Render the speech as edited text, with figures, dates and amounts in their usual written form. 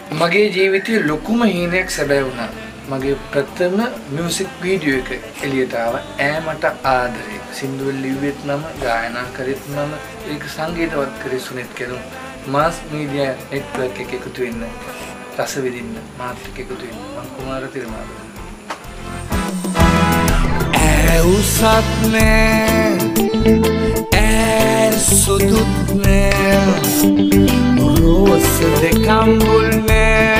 මගේ ජීවිතයේ ලොකුම හීනයක් සැබෑ වුණා. මගේ ප්‍රථම මියුසික් වීඩියෝ එක එළියට ආවා. ඈමට ආදරේ. සින්දුව ලිව්වෙත් මම, ගායනා කරෙත් මම, ඒක සංගීතවත් කරේ සුනිත් කෙරුම්. මාස් මීඩියා නෙට්වර්ක් එකක එකතු වෙන්න, රස විඳින්න, මාත් එක්ක එකතු වෙන්න. මම කුමාර තිරමාදුර. උසත් නෑ සුදුත් නෑ රෝස දෙකම් බුල් නෑ